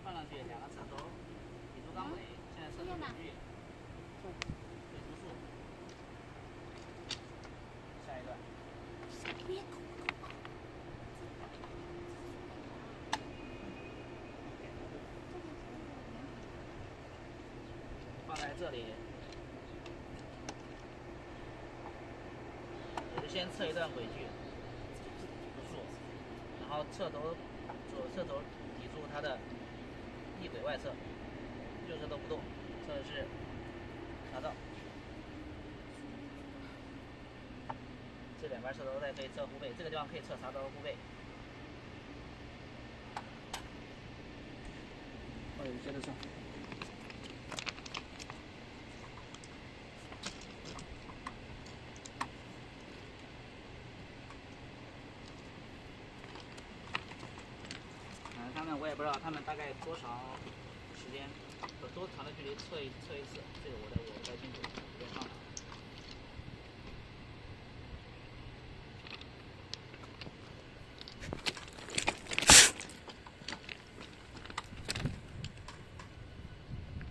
放上去两个侧头，抵住钢尾，现在侧头轨距，对读数。下一段。放在这里，也是先测一段轨距，读数，然后侧头左侧头抵住它的翼轨外侧，右侧都不动，测的是查到。这两边侧头再可以测护背，这个地方可以测查到护背。接着上。他们我也不知道他们大概多长时间，多长的距离测一次，这个我也不太清楚。